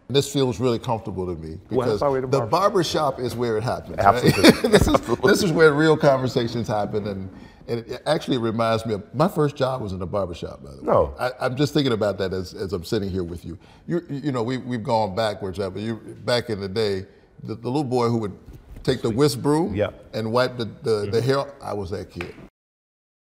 This feels really comfortable to me because Well, the barber shop is where it happens. Absolutely. Right? This is where real conversations happen, and it actually reminds me of my first job was in a barber shop. By the way, No. I'm just thinking about that as I'm sitting here with you. You know, we've gone backwards, but back in the day, the little boy who would take the whisk broom Yeah. and wipe the hair. I was that kid.